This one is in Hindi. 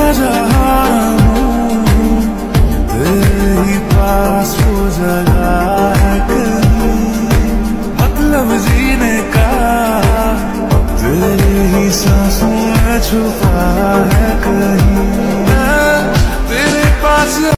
जहाँ हूँ तेरे ही पास वो जगह है कहीं, मतलब जीने का तेरे ही सांसों में छुपा है कहीं।